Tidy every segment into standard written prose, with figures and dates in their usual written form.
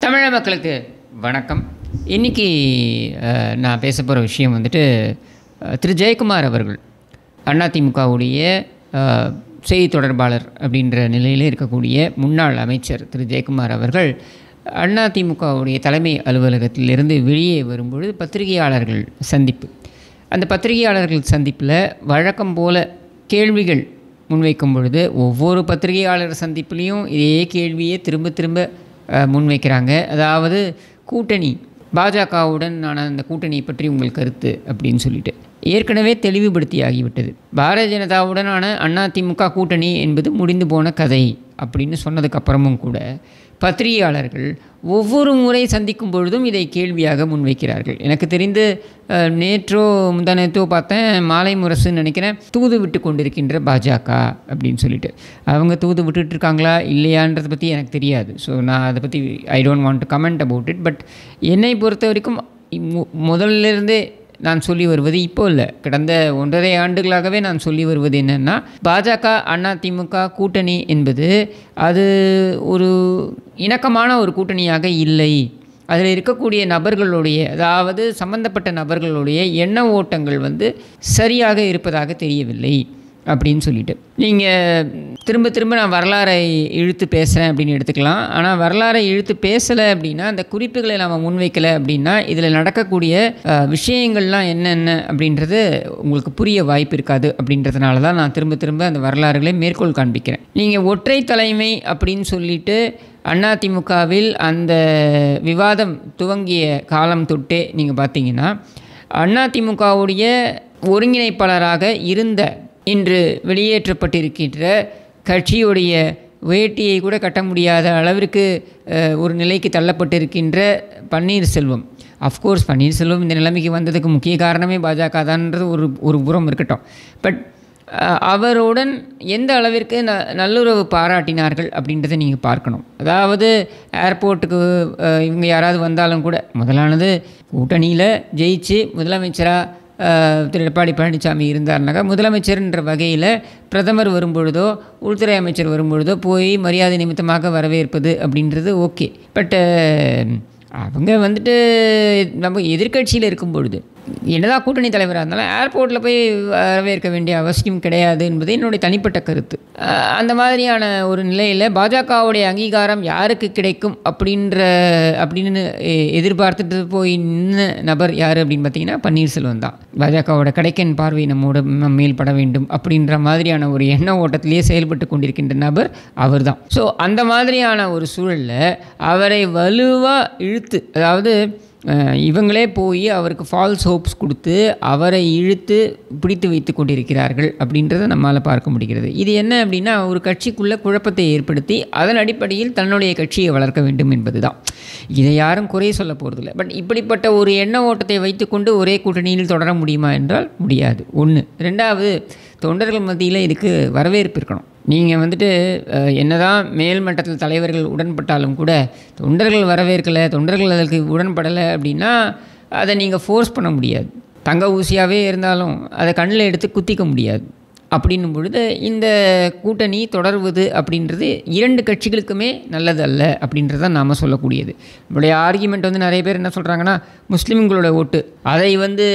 தமிழக மக்களுக்கு வணக்கம். இன்றைக்கி நான் பேச போகிற விஷயம் வந்துட்டு திரு ஜெயக்குமார் அவர்கள் அதிமுகவுடைய செய்தி தொடர்பாளர் அப்படின்ற நிலையில் இருக்கக்கூடிய முன்னாள் அமைச்சர் திரு ஜெயக்குமார் அவர்கள் அதிமுகவுடைய தலைமை அலுவலகத்திலிருந்து வெளியே வரும்பொழுது பத்திரிகையாளர்கள் சந்திப்பு. அந்த பத்திரிகையாளர்கள் சந்திப்பில் வழக்கம் போல் கேள்விகள் முன்வைக்கும் பொழுது ஒவ்வொரு பத்திரிகையாளர் சந்திப்புலேயும் இதே கேள்வியை திரும்ப முன்வைக்கிறாங்க. அதாவது கூட்டணி பாஜகவுடன் அந்த கூட்டணியை பற்றி உங்கள் கருத்து அப்படின்னு சொல்லிட்டு ஏற்கனவே தெளிவுபடுத்தி ஆகிவிட்டது. பாரதிய ஜனதாவுடனான அதிமுக கூட்டணி என்பது முடிந்து போன கதை அப்படின்னு சொன்னதுக்கப்புறமும் கூட பத்திரிகையாளர்கள் ஒவ்வொரு முறை சந்திக்கும் பொழுதும் இதை கேள்வியாக முன்வைக்கிறார்கள். எனக்கு தெரிந்து நேற்றோ முந்தானேற்றோ பார்த்தேன், மாலை முரசுன்னு நினைக்கிறேன், தூது விட்டு கொண்டிருக்கின்ற பாஜக அப்படின்னு சொல்லிட்டு. அவங்க தூது விட்டுட்ருக்காங்களா இல்லையான்றதை பற்றி எனக்கு தெரியாது. ஸோ நான் அதை பற்றி I don't want to comment about it. But என்னை பொறுத்த வரைக்கும் முதல்லிருந்தே நான் சொல்லி வருவது இப்போ இல்லை, கடந்த 1.5 ஆண்டுகளாகவே நான் சொல்லி வருவது என்னென்னா, பாஜக அதிமுக கூட்டணி என்பது அது ஒரு இணக்கமான ஒரு கூட்டணியாக இல்லை. அதில் இருக்கக்கூடிய நபர்களுடைய, அதாவது சம்பந்தப்பட்ட நபர்களுடைய எண்ண ஓட்டங்கள் சரியாக இருப்பதாக தெரியவில்லை அப்படின்னு சொல்லிட்டு. நீங்கள் திரும்ப நான் வரலாறை இழுத்து பேசுகிறேன் அப்படின்னு எடுத்துக்கலாம். ஆனால் வரலாறை இழுத்து பேசலை அப்படின்னா, அந்த குறிப்புகளை நம்ம முன்வைக்கலை அப்படின்னா, இதில் நடக்கக்கூடிய விஷயங்கள்லாம் என்னென்ன அப்படின்றது உங்களுக்கு புரிய வாய்ப்பு இருக்காது. அப்படின்றதுனால தான் நான் திரும்ப அந்த வரலாறுகளை மேற்கோள் காண்பிக்கிறேன். நீங்கள் ஒற்றை தலைமை அப்படின்னு சொல்லிட்டு அதிமுகவில் அந்த விவாதம் துவங்கிய காலம் தொட்டே நீங்கள் பார்த்தீங்கன்னா, அதிமுகவுடைய ஒருங்கிணைப்பாளராக இருந்த இன்று வெளியேற்றப்பட்டிருக்கின்ற கட்சியுடைய வேட்டியை கூட கட்ட முடியாத அளவிற்கு ஒரு நிலைக்கு தள்ளப்பட்டிருக்கின்ற பன்னீர்செல்வம். அஃப்கோர்ஸ் பன்னீர்செல்வம் இந்த நிலைமைக்கு வந்ததுக்கு முக்கிய காரணமே பாஜக தான்ன்றது ஒரு புறம் இருக்கட்டும். பட் அவருடன் எந்த அளவிற்கு நல்லுறவு பாராட்டினார்கள் அப்படின்றத நீங்கள் பார்க்கணும். அதாவது ஏர்போர்ட்டுக்கு இவங்க யாராவது வந்தாலும் கூட முதலானது கூட்டணியில் ஜெயிச்சு முதலமைச்சராக திரு எடப்பாடி பழனிசாமி இருந்தார்னாக்கா, முதலமைச்சர்ன்ற வகையில் பிரதமர் வரும்பொழுதோ உள்துறை அமைச்சர் வரும்பொழுதோ போய் மரியாதை நிமித்தமாக வரவேற்பது அப்படின்றது ஓகே. பட் அவங்க நம்ம எதிர்கட்சியில் இருக்கும் பொழுது என்னதான் கூட்டணி தலைவராக இருந்தாலும் ஏர்போர்ட்டில் போய் வரவேற்க வேண்டிய அவசியம் கிடையாது என்பது என்னுடைய தனிப்பட்ட கருத்து. அந்த மாதிரியான ஒரு நிலையில் பாஜகவுடைய அங்கீகாரம் யாருக்கு கிடைக்கும் அப்படின்னு எதிர்பார்த்துட்டு போய் நின்ன நபர் யார் அப்படின்னு பார்த்தீங்கன்னா பன்னீர்செல்வம் தான். பாஜகவோட கடைக்கன் பார்வை நம்ம மேல் பட வேண்டும் அப்படின்ற மாதிரியான ஒரு எண்ண ஓட்டத்திலேயே செயல்பட்டு கொண்டிருக்கின்ற நபர் அவர் தான். ஸோ அந்த மாதிரியான ஒரு சூழலில் அவரை வலுவாக இழுத்து, அதாவது இவங்களே போய் அவருக்கு ஃபால்ஸ் ஹோப்ஸ் கொடுத்து அவரை இழுத்து பிடித்து வைத்து கொண்டிருக்கிறார்கள் அப்படின்றத நம்மால் பார்க்க முடிகிறது. இது என்ன அப்படின்னா, ஒரு கட்சிக்குள்ளே குழப்பத்தை ஏற்படுத்தி அதன் அடிப்படையில் தன்னுடைய கட்சியை வளர்க்க வேண்டும் என்பது தான். இதை யாரும் குறை சொல்ல போகிறதில்லை. பட் இப்படிப்பட்ட ஒரு எண்ண ஓட்டத்தை வைத்துக்கொண்டு ஒரே கூட்டணியில் தொடர முடியுமா என்றால் முடியாது. ஒன்று. ரெண்டாவது, தொண்டர்கள் மத்தியில் இதுக்கு வரவேற்பு இருக்கணும். நீங்கள் என்னதான் மேல்மட்டத்தில் தலைவர்கள் உடன்பட்டாலும் கூட தொண்டர்கள் வரவேற்கலை, தொண்டர்கள் அதற்கு உடன்படலை அப்படின்னா அதை நீங்கள் ஃபோர்ஸ் பண்ண முடியாது. தங்க ஊசியாகவே இருந்தாலும் அதை கண்ணில் எடுத்து குத்திக்க முடியாது. அப்படின்னும் பொழுது இந்த கூட்டணி தொடர்வது அப்படின்றது 2 கட்சிகளுக்குமே நல்லது அல்ல அப்படின்றத நாம் சொல்லக்கூடியது. நம்மளுடைய ஆர்கியூமெண்ட் நிறைய பேர் என்ன சொல்கிறாங்கன்னா, முஸ்லீம்களோட ஓட்டு அதை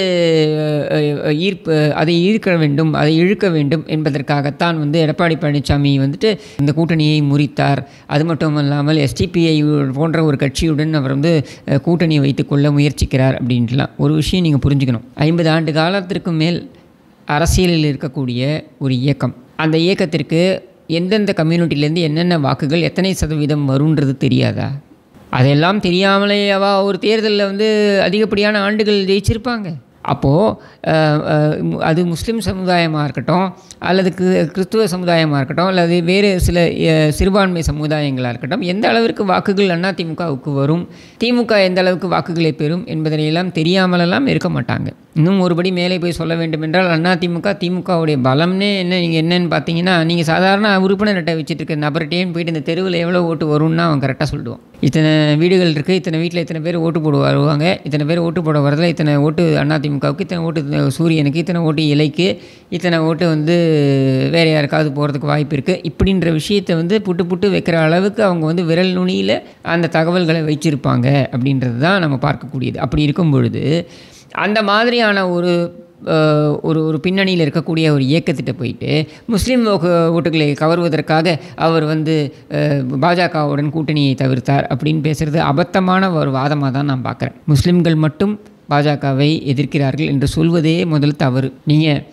அதை ஈர்க்க வேண்டும், அதை இழுக்க வேண்டும் என்பதற்காகத்தான் எடப்பாடி பழனிசாமி இந்த கூட்டணியை முறித்தார். அது மட்டும் இல்லாமல் எஸ்டிபிஐ போன்ற ஒரு கட்சியுடன் அவர் கூட்டணியை வைத்துக்கொள்ள முயற்சிக்கிறார் அப்படின்ட்டுலாம் ஒரு விஷயம் நீங்கள் புரிஞ்சுக்கணும். 50 ஆண்டு காலத்திற்கு மேல் அரசியலில் இருக்கக்கூடிய ஒரு இயக்கம், அந்த இயக்கத்திற்கு எந்தெந்த கம்யூனிட்டிலேருந்து என்னென்ன வாக்குகள் எத்தனை சதவீதம் வருன்றது தெரியாதா? அதெல்லாம் தெரியாமலேவா ஒரு தேர்தலில் அதிகப்படியான ஆண்டுகள் ஜெயிச்சிருப்பாங்க? அப்போது அது முஸ்லீம் சமுதாயமாக இருக்கட்டும், அல்லது கிறிஸ்துவ சமுதாயமாக இருக்கட்டும், அல்லது வேறு சில சிறுபான்மை சமுதாயங்களாக இருக்கட்டும், எந்த அளவிற்கு வாக்குகள் அதிமுகவுக்கு வரும், திமுக எந்த அளவுக்கு வாக்குகளை பெறும் என்பதனையெல்லாம் தெரியாமலெல்லாம் இருக்க மாட்டாங்க. இன்னும் ஒருபடி மேலே போய் சொல்ல வேண்டும் என்றால் திமுகவுடைய பலம்னே நீங்கள் என்னன்னு பார்த்தீங்கன்னா, நீங்கள் சாதாரண உறுப்பினர் அட்டை வச்சுட்டு இருக்க நபர்கிட்டேன்னு போயிட்டு இந்த தெருவில் எவ்வளோ ஓட்டு வரும்னா அவன் கரெக்டாக சொல்லிடுவான். இத்தனை வீடுகள் இருக்குது, இத்தனை வீட்டில் இத்தனை பேர் ஓட்டு போட வருவாங்க, இத்தனை பேர் ஓட்டு போட வரதில் இத்தனை ஓட்டு அதிமுகவுக்கு, இத்தனை ஓட்டு சூரியனுக்கு, இத்தனை ஓட்டு இலைக்கு, இத்தனை ஓட்டு வேறு யாருக்காவது போகிறதுக்கு வாய்ப்பு இருக்குது. இப்படின்ற விஷயத்தை புட்டு வைக்கிற அளவுக்கு அவங்க விரல் நுனியில் அந்த தகவல்களை வச்சுருப்பாங்க அப்படின்றது தான் நம்ம பார்க்கக்கூடியது. அப்படி இருக்கும் பொழுது அந்த மாதிரியான ஒரு பின்னணியில் இருக்கக்கூடிய ஒரு இயக்கத்திட்ட போயிட்டு முஸ்லீம் ஓட்டுகளை கவர்வதற்காக அவர் பாஜகவுடன் கூட்டணியை தவிர்த்தார் அப்படின்னு பேசுகிறது அபத்தமான ஒரு வாதமாக தான் நான் பார்க்குறேன். முஸ்லீம்கள் மட்டும் பாஜகவை எதிர்க்கிறார்கள் என்று சொல்வதே முதல் தவறு. நீங்கள்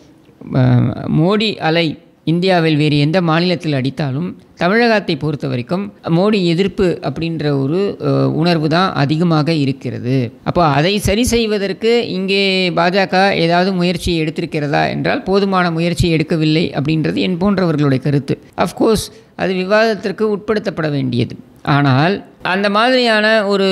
மோடி அலை இந்தியாவில் வேறு எந்த மாநிலத்தில் அடித்தாலும் தமிழகத்தை பொறுத்த வரைக்கும் மோடி எதிர்ப்பு அப்படின்ற ஒரு உணர்வு தான் அதிகமாக இருக்கிறது. அப்போ அதை சரி செய்வதற்கு இங்கே பாஜக ஏதாவது முயற்சி எடுத்திருக்கிறதா என்றால் போதுமான முயற்சி எடுக்கவில்லை அப்படின்றது என் போன்றவர்களுடைய கருத்து. அஃப்கோர்ஸ் அது விவாதத்திற்கு உட்படுத்தப்பட வேண்டியது. ஆனால் அந்த மாதிரியான ஒரு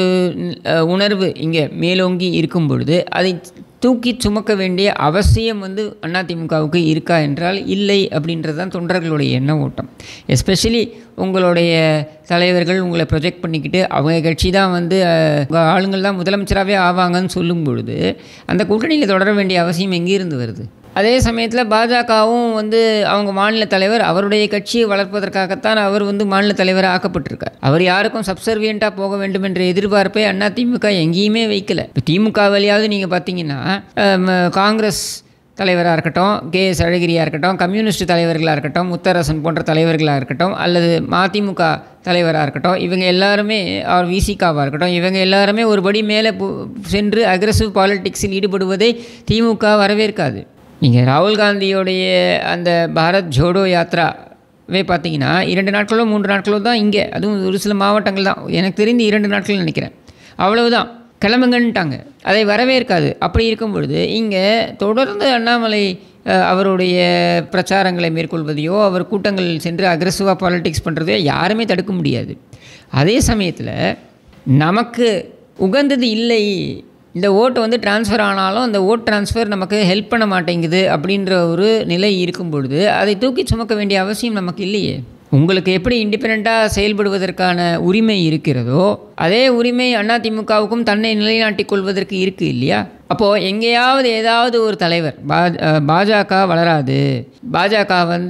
உணர்வு இங்கே மேலோங்கி இருக்கும் பொழுது அதை தூக்கி சுமக்க வேண்டிய அவசியம் அதிமுகவுக்கு இருக்கா என்றால் இல்லை அப்படின்றது தான் தொண்டர்களுடைய எண்ண ஓட்டம். எஸ்பெஷலி உங்களுடைய தலைவர்கள் உங்களை ப்ரொஜெக்ட் பண்ணிக்கிட்டு அவங்க கட்சி தான் உங்கள் ஆளுங்கள் தான் முதலமைச்சராகவே ஆவாங்கன்னு சொல்லும் பொழுது அந்த கூட்டணியில் தொடர வேண்டிய அவசியம் எங்கேருந்து வருது? அதே சமயத்தில் பாஜகவும் அவங்க மாநில தலைவர் அவருடைய கட்சியை வளர்ப்பதற்காகத்தான் அவர் மாநில தலைவராக ஆக்கப்பட்டிருக்கார். அவர் யாருக்கும் சப்சர்வியண்ட்டாக போக வேண்டும் என்ற எதிர்பார்ப்பை அதிமுக எங்கேயுமே வைக்கல. இப்போ திமுக வழியாவது நீங்கள் பார்த்தீங்கன்னா காங்கிரஸ் தலைவராக இருக்கட்டும், KS அழகிரியாக இருக்கட்டும், கம்யூனிஸ்ட் தலைவர்களாக இருக்கட்டும், முத்தரசன் போன்ற தலைவர்களாக இருக்கட்டும், அல்லது மதிமுக தலைவராக இருக்கட்டும், இவங்க எல்லாருமே விசிகாவாக இருக்கட்டும், இவங்க எல்லாருமே ஒருபடி மேலே சென்று அக்ரெசிவ் பாலிடிக்ஸில் ஈடுபடுவதை திமுக வரவேற்காது. நீங்கள் ராகுல் காந்தியோடைய அந்த பாரத் ஜோடோ யாத்ராவே பார்த்தீங்கன்னா 2 நாட்களோ 3 நாட்களோ தான் இங்கே, அதுவும் ஒரு சில மாவட்டங்கள் தான், எனக்கு தெரிந்து 2 நாட்கள் நினைக்கிறேன், அவ்வளவுதான் கிளம்புங்கன்ட்டாங்க. அதை வரவேற்காது. அப்படி இருக்கும் பொழுது இங்கே தொடர்ந்து அண்ணாமலை அவருடைய பிரச்சாரங்களை மேற்கொள்வதையோ அவர் கூட்டங்களில் சென்று அக்ரெசிவாக பாலிடிக்ஸ் பண்ணுறதையோ யாருமே தடுக்க முடியாது. அதே சமயத்தில் நமக்கு உகந்தது இல்லை, இந்த ஓட்டு ட்ரான்ஸ்ஃபர் ஆனாலும் அந்த ஓட் ட்ரான்ஸ்ஃபர் நமக்கு ஹெல்ப் பண்ண மாட்டேங்குது அப்படின்ற ஒரு நிலை இருக்கும் பொழுது அதை தூக்கி சுமக்க வேண்டிய அவசியம் நமக்கு இல்லையே. உங்களுக்கு எப்படி இண்டிபெண்ட்டாக செயல்படுவதற்கான உரிமை இருக்கிறதோ அதே உரிமை அதிமுகவுக்கும் தன்னை நிலைநாட்டிக் கொள்வதற்கு இருக்குது இல்லையா? அப்போது எங்கேயாவது ஏதாவது ஒரு தலைவர் பாஜக வளராது, பாஜக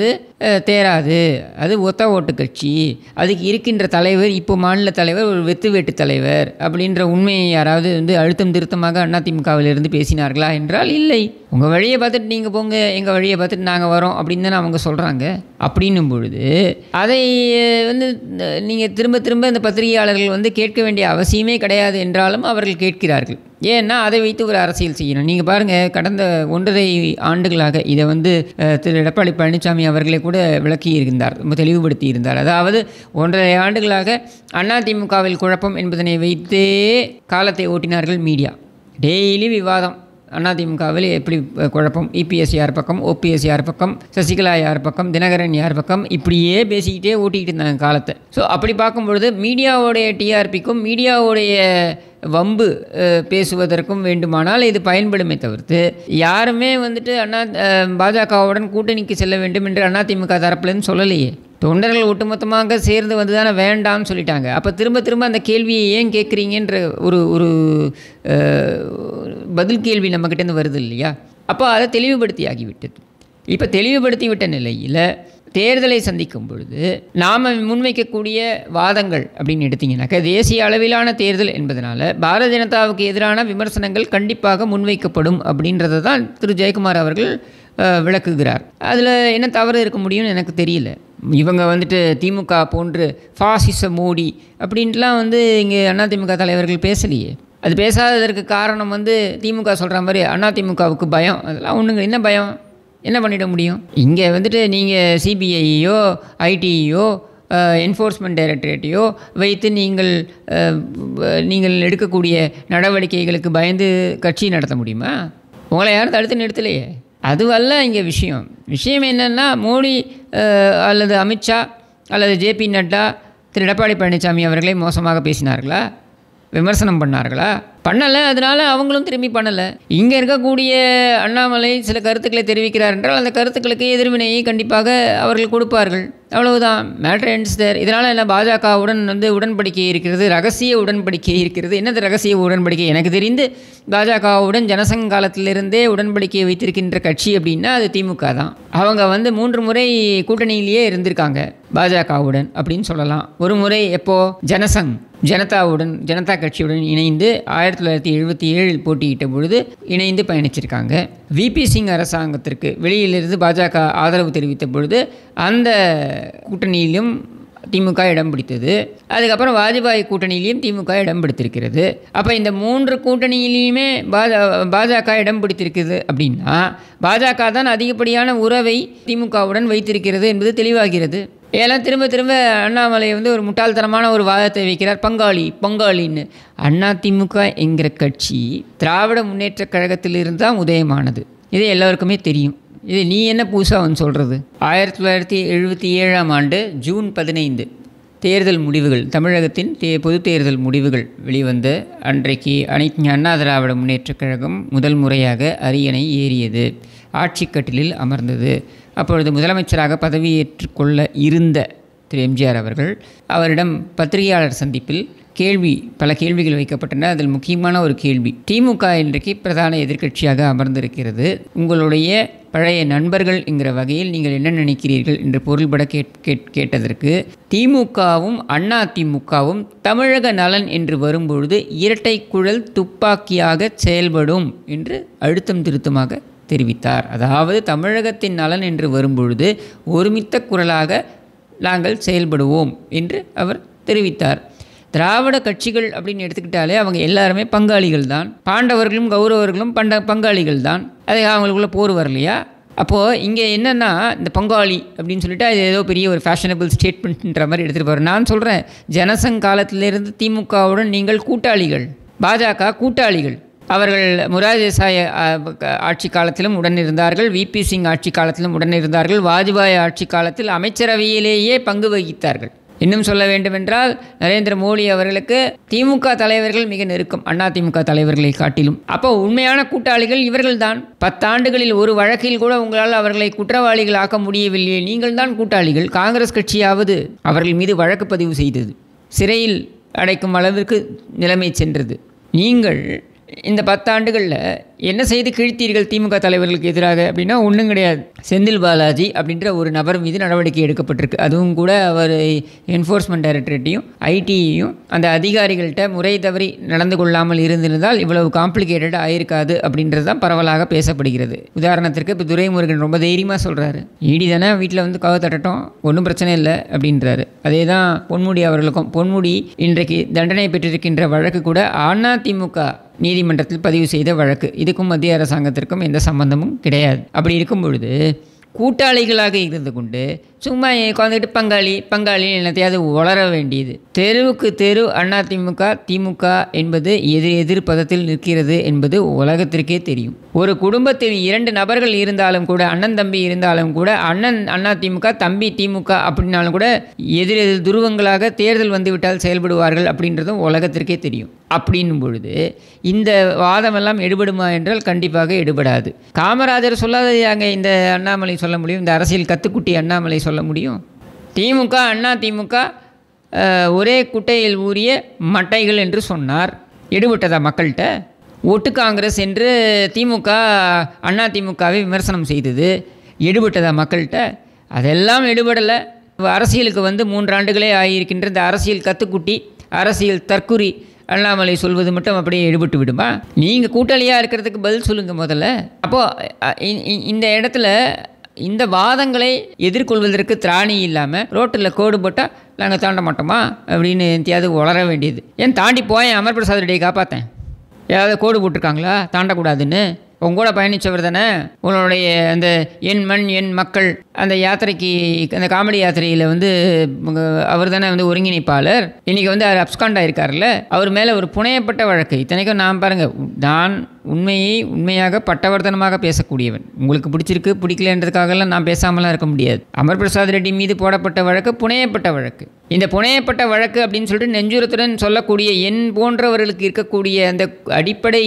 தேராது, அது ஒத்த ஓட்டு கட்சி, அதுக்கு இருக்கின்ற தலைவர் இப்போ மாநில தலைவர் ஒரு வெத்து வேட்டு தலைவர் அப்படின்ற உண்மையை யாராவது அழுத்தம் திருத்தமாக அதிமுகவிலிருந்து பேசினார்களா என்றால் இல்லை. உங்கள் வழியை பார்த்துட்டு நீங்கள் போங்க, எங்கள் வழியை பார்த்துட்டு நாங்கள் வரோம் அப்படின்னு தானே அவங்க சொல்கிறாங்க. அப்படின்னும் பொழுது அதை நீங்கள் திரும்ப திரும்ப இந்த பத்திரிகையாளர்கள் கேட்க வேண்டிய அவசியமே கிடையாது என்றாலும் அவர்கள் கேட்கிறார்கள். ஏன்னா அதை வைத்து ஒரு அரசியல் செய்யணும். நீங்கள் பாருங்கள், கடந்த 1.5 ஆண்டுகளாக இதை திரு எடப்பாடி பழனிசாமி அவர்களே கூட விளக்கி இருந்தார், தெளிவுபடுத்தி இருந்தார். அதாவது 1.5 ஆண்டுகளாக அதிமுகவில் குழப்பம் என்பதனை வைத்தே காலத்தை ஓட்டினார்கள் மீடியா. டெய்லி விவாதம், அதிமுகவில் எப்படி குழப்பம், EPS யார் பக்கம், OPS யார் பக்கம், சசிகலா யார் பக்கம், தினகரன் யார் பக்கம், இப்படியே பேசிக்கிட்டே ஓட்டிக்கிட்டு இருந்தாங்க காலத்தை. ஸோ அப்படி பார்க்கும்பொழுது மீடியாவோடைய TRPக்கும் மீடியாவோடைய வம்பு பேசுவதற்கும் வேண்டுமானால் இது பயன்படுமே தவிர்த்து யாருமே பாஜகவுடன் கூட்டணிக்கு செல்ல வேண்டும் என்று அதிமுக தரப்புலன்னு சொல்லலையே. தொண்டர்கள் ஒட்டுமொத்தமாக சேர்ந்து தானே வேண்டாம்னு சொல்லிட்டாங்க. அப்போ திரும்ப திரும்ப அந்த கேள்வியை ஏன் கேட்குறீங்கன்ற ஒரு பதில் கேள்வி நம்மக்கிட்டேருந்து வருது இல்லையா? அப்போ அதை தெளிவுபடுத்தி ஆகிவிட்டது. இப்போ தெளிவுபடுத்தி விட்ட நிலையில் தேர்தலை சந்திக்கும் பொழுது நாம் முன்வைக்கக்கூடிய வாதங்கள் அப்படின்னு எடுத்திங்கனாக்கா, தேசிய அளவிலான தேர்தல் என்பதனால பாரதிய ஜனதாவுக்கு எதிரான விமர்சனங்கள் கண்டிப்பாக முன்வைக்கப்படும் அப்படின்றத தான் திரு ஜெயக்குமார் அவர்கள் விளக்குகிறார். அதில் என்ன தவறு இருக்க முடியும்னு எனக்கு தெரியல. இவங்க திமுக போன்று ஃபாசிச மோடி அப்படின்ட்டுலாம் இங்கே அதிமுக தலைவர்கள் பேசலையே. அது பேசாததற்கு காரணம் திமுக சொல்கிற மாதிரி அதிமுகவுக்கு பயம். அதெல்லாம் ஒன்றுங்க, என்ன பயம், என்ன பண்ணிட முடியும்? இங்கே நீங்கள் CBIயோ ITயோ என்ஃபோர்ஸ்மெண்ட் டைரக்டரேட்டையோ வைத்து நீங்கள் எடுக்கக்கூடிய நடவடிக்கைகளுக்கு பயந்து கட்சி நடத்த முடியுமா? உங்களை யாரும் தடுத்து நிறுத்தலையே. அதுவல்ல இங்கே விஷயம் என்னென்னா, மோடி அல்லது அமித்ஷா அல்லது JP நட்டா திரு எடப்பாடி பழனிசாமி அவர்களே மோசமாக பேசினார்களா, விமர்சனம் பண்ணார்களா, பண்ணலை, அதனால் அவங்களும் திரும்பி பண்ணலை. இங்கே இருக்கக்கூடிய அண்ணாமலை சில கருத்துக்களை தெரிவிக்கிறார் என்றால் அந்த கருத்துக்களுக்கு எதிர்வினையை கண்டிப்பாக அவர்கள் கொடுப்பார்கள். அவ்வளவுதான். Matter ends there. இதனால் என்ன, பாஜகவுடன் உடன்படிக்கை இருக்கிறது, ரகசிய உடன்படிக்கை இருக்கிறது. என்னது ரகசிய உடன்படிக்கை? எனக்கு தெரிந்து பாஜகவுடன் ஜனசங்க காலத்திலிருந்தே உடன்படிக்கையை வைத்திருக்கின்ற கட்சி அப்படின்னா அது திமுக தான். அவங்க 3 முறை கூட்டணியிலேயே இருந்திருக்காங்க பாஜகவுடன் அப்படின்னு சொல்லலாம். ஒரு முறை எப்போ, ஜனதா கட்சியுடன் இணைந்து 1977 போட்டியிட்ட பொழுது இணைந்து பயணிச்சிருக்காங்க. விபி சிங் அரசாங்கத்திற்கு வெளியிலிருந்து பாஜக ஆதரவு தெரிவித்த பொழுது அந்த கூட்டணியிலும் திமுக இடம் பிடித்தது. அதுக்கப்புறம் வாஜ்பாய் கூட்டணியிலையும் திமுக இடம் பிடித்திருக்கிறது. அப்போ இந்த 3 கூட்டணியிலையுமே பாஜக இடம் பிடித்திருக்குது அப்படின்னா பாஜக தான் அதிகப்படியான உறவை திமுகவுடன் வைத்திருக்கிறது என்பது தெளிவாகிறது. ஏன்னா திரும்ப அண்ணாமலை ஒரு முட்டாள்தனமான ஒரு வாதத்தை வைக்கிறார், பங்காளின்னு. அதிமுக என்கிற கட்சி திராவிட முன்னேற்றக் கழகத்திலிருந்து தான் உதயமானது. இது எல்லாருக்குமே தெரியும். இது நீ என்ன புதுசாக சொல்கிறது? 1977ஆம் ஆண்டு ஜூன் 15 தேர்தல் முடிவுகள், தமிழகத்தின் பொது தேர்தல் முடிவுகள் வெளிவந்த அன்றைக்கு அனைத்து அண்ணா திராவிட முன்னேற்றக் கழகம் முதல் முறையாக அரியணை ஏறியது, ஆட்சிக்கட்டிலில் அமர்ந்தது. அப்பொழுது முதலமைச்சராக பதவியேற்றுக்கொள்ள இருந்த திரு எம்ஜிஆர் அவர்கள், அவரிடம் பத்திரிகையாளர் சந்திப்பில் பல கேள்விகள் வைக்கப்பட்டன. அதில் முக்கியமான ஒரு கேள்வி, திமுக இன்றைக்கு பிரதான எதிர்க்கட்சியாக அமர்ந்திருக்கிறது, உங்களுடைய பழைய நண்பர்கள் என்கிற வகையில் நீங்கள் என்ன நினைக்கிறீர்கள் என்று பொருள்பட கேட்டதற்கு, திமுகவும் அதிமுகவும் தமிழக நலன் என்று வரும்பொழுது இரட்டை குழல் துப்பாக்கியாக செயல்படும் என்று அழுத்தம் திருத்தமாக தெரிவித்தார். அதாவது தமிழகத்தின் நலன் என்று வரும்பொழுது ஒருமித்த குரலாக நாங்கள் செயல்படுவோம் என்று அவர் தெரிவித்தார். திராவிட கட்சிகள் அப்படின்னு எடுத்துக்கிட்டாலே அவங்க எல்லாருமே பங்காளிகள் தான். பாண்டவர்களும் கௌரவர்களும் பங்காளிகள் தான். அது அவங்களுக்குள்ள போர் வரலையா? அப்போது இங்கே என்னென்னா, இந்த பங்காளி அப்படின்னு சொல்லிட்டு அது ஏதோ பெரிய ஒரு ஃபேஷனபிள் ஸ்டேட்மெண்ட்ன்ற மாதிரி எடுத்துகிட்டு போகிறேன். நான் சொல்கிறேன், ஜனசங் காலத்திலிருந்து திமுகவுடன் நீங்கள் கூட்டாளிகள், பாஜக கூட்டாளிகள். அவர்கள் மொரார்ஜி தேசாய் ஆட்சி காலத்திலும் உடன் இருந்தார்கள், விபி சிங் ஆட்சி காலத்திலும் உடன் இருந்தார்கள், வாஜ்பாய் ஆட்சி காலத்தில் அமைச்சரவையிலேயே பங்கு வகித்தார்கள். இன்னும் சொல்ல வேண்டுமென்றால் நரேந்திர மோடி அவர்களுக்கு திமுக தலைவர்கள் மிக நெருக்கம், அதிமுக தலைவர்களை காட்டிலும். அப்போ உண்மையான கூட்டாளிகள் இவர்கள்தான். 10 ஆண்டுகளில் ஒரு வழக்கில் கூட உங்களால் அவர்களை குற்றவாளிகள் ஆக்க முடியவில்லையே, நீங்கள் தான் கூட்டாளிகள். காங்கிரஸ் கட்சியாவது அவர்கள் மீது வழக்கு பதிவு செய்தது, சிறையில் அடைக்கும் அளவிற்கு நிலைமை சென்றது. நீங்கள் இந்த 10 ஆண்டுகளில் என்ன செய்து கிழித்தீர்கள் திமுக தலைவர்களுக்கு எதிராக அப்படின்னா ஒன்றும் கிடையாது. செந்தில் பாலாஜி அப்படின்ற ஒரு நபர் மீது நடவடிக்கை எடுக்கப்பட்டிருக்கு. அதுவும் கூட அவர் என்ஃபோர்ஸ்மெண்ட் டைரக்டரேட்டையும் ஐடியையும் அந்த அதிகாரிகள்கிட்ட முறை தவறி நடந்து கொள்ளாமல் இருந்திருந்தால் இவ்வளவு காம்ப்ளிகேட்டட் ஆயிருக்காது அப்படின்றது தான் பரவலாக பேசப்படுகிறது. உதாரணத்திற்கு இப்போ துரைமுருகன் ரொம்ப தைரியமாக சொல்கிறாரு, ஈடி தானே வீட்டில் கவை தட்டட்டும், ஒன்றும் பிரச்சனை இல்லை அப்படின்றாரு. அதே தான் பொன்முடி அவர்களுக்கும். பொன்முடி இன்றைக்கு தண்டனை பெற்றிருக்கின்ற வழக்கு கூட அதிமுக நீதிமன்றத்தில் பதிவு செய்த வழக்கு. இதுக்கும் மத்திய அரசாங்கத்திற்கும் எந்த சம்பந்தமும் கிடையாது. அப்படி இருக்கும் பொழுது கூட்டாளிகளாக இருந்து கொண்டு சும்மா உட்காந்துக்கிட்டு பங்காளி என்னத்தையாவது வளர வேண்டியது. தெருவுக்கு தெரு அதிமுக திமுக என்பது எதிர் பதத்தில் நிற்கிறது என்பது உலகத்திற்கே தெரியும். ஒரு குடும்பத்தில் 2 நபர்கள் இருந்தாலும் கூட, அண்ணன் தம்பி இருந்தாலும் கூட, அண்ணன் அதிமுக தம்பி திமுக அப்படின்னாலும் கூட எதிர் துருவங்களாக தேர்தல் வந்துவிட்டால் செயல்படுவார்கள் அப்படின்றதும் உலகத்திற்கே தெரியும். அப்படின்னும் பொழுது இந்த வாதமெல்லாம் எடுபடுமா என்றால் கண்டிப்பாக எடுபடாது. காமராஜர் சொல்லாததாங்க இந்த அண்ணாமலை சொல்ல முடியும், இந்த அரசியல் கத்துக்குட்டி அண்ணாமலை சொல்ல முடியும். திமுக அதிமுக ஒரே குட்டையில் ஊறிய மட்டைகள் என்று சொன்னார். எடுபட்டதா மக்கள்கிட்ட? ஒட்டு காங்கிரஸ் என்று திமுக அதிமுகவை விமர்சனம் செய்தது, எடுபட்டதா மக்கள்கிட்ட? அதெல்லாம் எடுபடலை. அரசியலுக்கு 3 ஆண்டுகளே ஆகியிருக்கின்ற இந்த அரசியல் கத்துக்குட்டி, அரசியல் தற்குறி அண்ணாமலை சொல்வது மட்டும் அப்படியே எடுபட்டு விடுமா? நீங்கள் கூட்டாளியாக இருக்கிறதுக்கு பதில் சொல்லுங்கள் முதல்ல. அப்போது இந்த இடத்துல இந்த வாதங்களை எதிர்கொள்வதற்கு திராணி இல்லாமல் ரோட்டில் கோடு போட்டால் நாங்கள் தாண்ட மாட்டோமா அப்படின்னு எந்தையாவது வளர வேண்டியது. ஏன் தாண்டி போயேன், அமர் பிரசாத் ரெட்டியை காப்பாற்றேன், ஏதாவது கோடு போட்டிருக்காங்களா தாண்டக்கூடாதுன்னு? உங்க கூட பயணித்தவர் தானே, உங்களுடைய அந்த என் மண் என் மக்கள் அந்த யாத்திரைக்கு, அந்த காமெடி யாத்திரையில் வந்து அவர் தானே வந்து ஒருங்கிணைப்பாளர். இன்றைக்கி வந்து அவர் அப்ஸ்காண்ட் ஆகிருக்காருல்ல, அவர் மேலே ஒரு புனையப்பட்ட வழக்கு. இத்தனைக்கும் நான் பாருங்கள், நான் உண்மையை உண்மையாக பட்டவர்த்தனமாக பேசக்கூடியவன். உங்களுக்கு பிடிச்சிருக்கு பிடிக்கலன்றதுக்காகலாம் நான் பேசாமலாம் இருக்க முடியாது. அமர் பிரசாத் ரெட்டி மீது போடப்பட்ட வழக்கு புனையப்பட்ட வழக்கு. இந்த புனையப்பட்ட வழக்கு அப்படின்னு சொல்லிட்டு நெஞ்சுரத்துடன் சொல்லக்கூடிய என் போன்றவர்களுக்கு இருக்கக்கூடிய அந்த அடிப்படை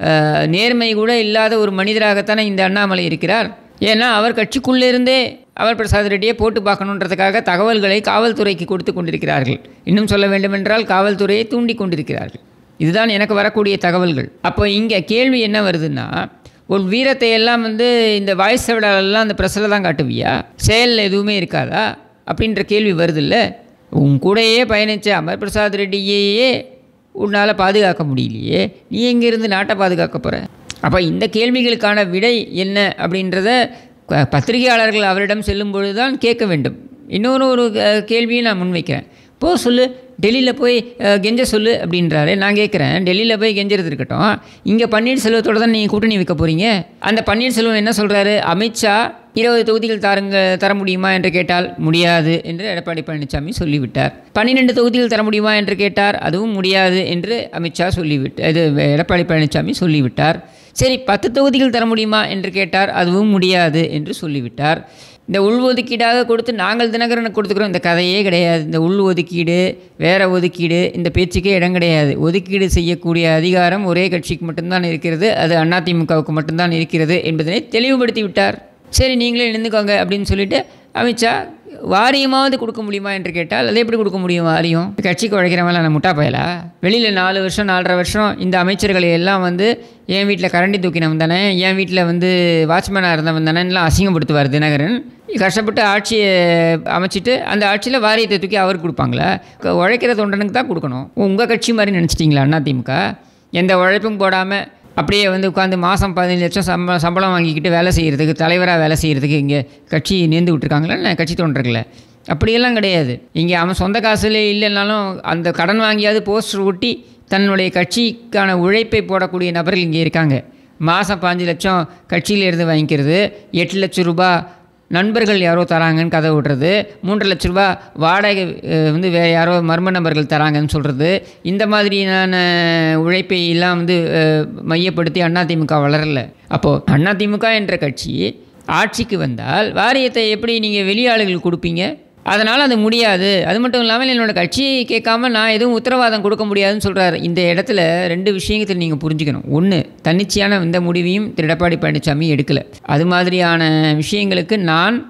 நேர்மை கூட இல்லாத ஒரு மனிதராகத்தானே இந்த அண்ணாமலை இருக்கிறார். ஏன்னா அவர் கட்சிக்குள்ளே இருந்தே அமர் பிரசாத் ரெட்டியை போட்டு பார்க்கணுன்றதுக்காக தகவல்களை காவல்துறைக்கு கொடுத்து கொண்டிருக்கிறார்கள். இன்னும் சொல்ல வேண்டுமென்றால் காவல்துறையை தூண்டி கொண்டிருக்கிறார்கள். இதுதான் எனக்கு வரக்கூடிய தகவல்கள். அப்போ இங்கே கேள்வி என்ன வருதுன்னா, ஒரு வீரத்தை எல்லாம் வந்து இந்த வாய்ஸ் விடாலெல்லாம் அந்த ப்ரெஸ்ஸில் தான் காட்டுவியா, செயலில் எதுவுமே இருக்காதா அப்படின்ற கேள்வி வருதில்ல. உன் கூடையே பயணித்த அமர் பிரசாத் ரெட்டியையே உன்னால் பாதுகாக்க முடியலையே, நீ எங்கேருந்து நாட்டை பாதுகாக்க போகிற? அப்போ இந்த கேள்விகளுக்கான விடை என்ன அப்படின்றத பத்திரிகையாளர்கள் அவரிடம் செல்லும் பொழுது தான் கேட்க வேண்டும். இன்னொரு கேள்வியை நான் முன்வைக்கிறேன். சொல்லு, டெல்லியில் போய் கெஞ்ச சொல்லு அப்படின்றாரு. நான் கேட்குறேன், டெல்லியில் போய் கெஞ்சறது இருக்கட்டும், இங்கே பன்னீர்செல்வத்தோடு தான் நீங்கள் கூட்டணி வைக்க போகிறீங்க. அந்த பன்னீர்செல்வம் என்ன சொல்கிறாரு? அமித்ஷா 20 தொகுதிகள் தர முடியுமா என்று கேட்டால் முடியாது என்று எடப்பாடி பழனிசாமி சொல்லிவிட்டார். 12 தொகுதிகள் தர முடியுமா என்று கேட்டார், அதுவும் முடியாது என்று அமித்ஷா எடப்பாடி பழனிசாமி சொல்லிவிட்டார். சரி, 10 தொகுதிகள் தர முடியுமா என்று கேட்டார், அதுவும் முடியாது என்று சொல்லிவிட்டார். இந்த உள்ஒதுக்கீடாக கொடுத்து நாங்கள் தினகரனுக்கு கொடுத்துக்கிறோம், இந்த கதையே கிடையாது. இந்த உள் ஒதுக்கீடு வேறு ஒதுக்கீடு இந்த பேச்சுக்கே இடம் கிடையாது. ஒதுக்கீடு செய்யக்கூடிய அதிகாரம் ஒரே கட்சிக்கு மட்டும்தான் இருக்கிறது, அது அதிமுகவுக்கு மட்டும்தான் இருக்கிறது என்பதனை தெளிவுபடுத்தி விட்டார். சரி, நீங்களே நின்றுக்கோங்க அப்படின்னு சொல்லிட்டு அமித்ஷா வாரியமாவது கொடுக்க முடியுமா என்று கேட்டால், அதை எப்படி கொடுக்க முடியும்? வாரியம் கட்சிக்கு உழைக்கிறவங்கள நான் முட்டா பயலா? வெளியில் 4 வருஷம் 4.5 வருஷம் இந்த அமைச்சர்களை எல்லாம் வந்து என் வீட்டில் கரண்டி தூக்கினவன் தானே, என் வீட்டில் வந்து வாட்ச்மேனாக இருந்தவன் தானேலாம் அசிங்கப்படுத்துவார் தினகரன். கஷ்டப்பட்டு ஆட்சியை அமைச்சிட்டு அந்த ஆட்சியில் வாரியத்தை தூக்கி அவருக்கு கொடுப்பாங்களா? உழைக்கிற தொண்டனுக்கு தான் கொடுக்கணும். உங்கள் கட்சி மாதிரி நினச்சிட்டிங்களா அதிமுக? எந்த உழைப்பும் போடாமல் அப்படியே வந்து உட்காந்து மாதம் 15 லட்சம் சம்பளம் வாங்கிக்கிட்டு வேலை செய்கிறதுக்கு, தலைவராக வேலை செய்கிறதுக்கு இங்கே கட்சி நேர்ந்து விட்டுருக்காங்களா கட்சி தொண்டர்களை? அப்படியெல்லாம் கிடையாது. இங்கே அவன் சொந்த காசுலே இல்லைன்னாலும் அந்த கடன் வாங்கியாவது போஸ்டர் ஒட்டி தன்னுடைய கட்சிக்கான உழைப்பை போடக்கூடிய நபர்கள் இங்கே இருக்காங்க. மாதம் 5 லட்சம் கட்சியிலேருந்து வாங்கிக்கிறது, 8 லட்சம் ரூபாய் நண்பர்கள் யாரோ தராங்கன்னு கதை விடுறது, 3 லட்ச ரூபா வாடகை வந்து வேறு யாரோ மர்ம நபர்கள் தராங்கன்னு சொல்கிறது, இந்த மாதிரியான உழைப்பை எல்லாம் வந்து மையப்படுத்தி அதிமுக வளரலை. அப்போது அதிமுக என்ற கட்சி ஆட்சிக்கு வந்தால் வாரியத்தை எப்படி நீங்கள் வெளியாளுகளுக்கு கொடுப்பீங்க? அதனால் அது முடியாது. அது மட்டும் இல்லாமல் என்னோடய கட்சியை கேட்காம நான் எதுவும் உத்தரவாதம் கொடுக்க முடியாதுன்னு சொல்கிறார். இந்த இடத்துல 2 விஷயத்தில் நீங்கள் புரிஞ்சுக்கணும். ஒன்று, தன்னிச்சையான இந்த முடிவையும் திரு எடப்பாடி பழனிசாமி எடுக்கலை. அது மாதிரியான விஷயங்களுக்கு நான்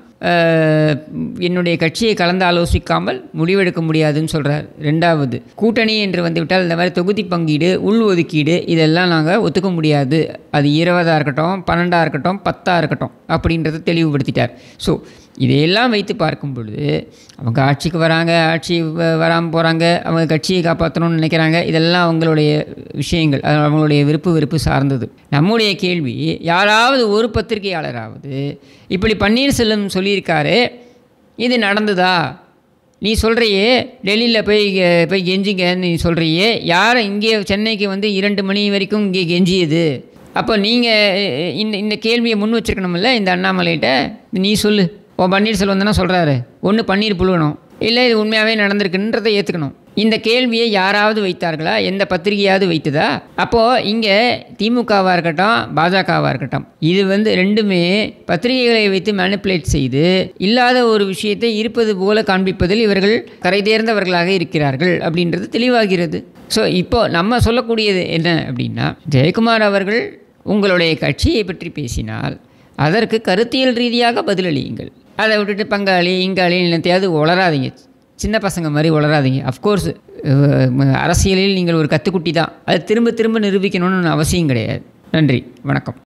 என்னுடைய கட்சியை கலந்து ஆலோசிக்காமல் முடிவெடுக்க முடியாதுன்னு சொல்கிறார். 2வது, கூட்டணி என்று வந்துவிட்டால் இந்த மாதிரி தொகுதி பங்கீடு, உள் ஒதுக்கீடு இதெல்லாம் நாங்கள் ஒத்துக்க முடியாது. அது 20 இருக்கட்டும், 12 இருக்கட்டும், 10 இருக்கட்டும் அப்படின்றத தெளிவுபடுத்திட்டார். ஸோ இதையெல்லாம் வைத்து பார்க்கும் பொழுது அவங்க ஆட்சிக்கு வராங்க, ஆட்சி வராமல் போகிறாங்க, அவங்க கட்சியை காப்பாற்றணும்னு நினைக்கிறாங்க. இதெல்லாம் அவங்களுடைய விஷயங்கள், அவங்களுடைய வெறுப்பு சார்ந்தது. நம்முடைய கேள்வி, யாராவது ஒரு பத்திரிகையாளராவது இப்படி பன்னீர்செல்வம் சொல்லியிருக்காரு, இது நடந்ததா? நீ சொல்கிறியே டெல்லியில் போய் கெஞ்சிங்கன்னு நீ சொல்கிறியே, யாரை இங்கே சென்னைக்கு வந்து 2 மணி வரைக்கும் இங்கே கெஞ்சியது? அப்போ நீங்கள் இந்த கேள்வியை முன் வச்சுருக்கணுமில்ல இந்த அண்ணாமலைகிட்ட. நீ சொல்லு. பன்னீர்செல்வம் தானே சொல்கிறாரு, ஒன்று பன்னீர் புழுகணும், இல்லை இது உண்மையாகவே நடந்திருக்குன்றதை ஏற்றுக்கணும். இந்த கேள்வியை யாராவது வைத்தார்களா? எந்த பத்திரிகையாவது வைத்ததா? அப்போது இங்கே திமுகவாக இருக்கட்டும், பாஜகவாக இருக்கட்டும், இது வந்து ரெண்டுமே பத்திரிகைகளை வைத்து மேனிப்புலேட் செய்து இல்லாத ஒரு விஷயத்தை இருப்பது போல காண்பிப்பதில் இவர்கள் கரை தேர்ந்தவர்களாக இருக்கிறார்கள் அப்படின்றது தெளிவாகிறது. ஸோ இப்போது நம்ம சொல்லக்கூடியது என்ன அப்படின்னா, ஜெயக்குமார் அவர்கள் உங்களுடைய கட்சியை பற்றி பேசினால் அதற்கு கருத்தியல் ரீதியாக பதிலளியுங்கள். அதை விட்டுட்டு பங்காளி இங்காளி என்னத்தையாவது உளராதீங்க, சின்ன பசங்க மாதிரி உளராதீங்க. அஃப்கோர்ஸ் அரசியலில் நீங்கள் ஒரு கத்துக்குட்டி தான், அது திரும்ப திரும்ப நிரூபிக்கணும்னு அவசியம் கிடையாது. நன்றி, வணக்கம்.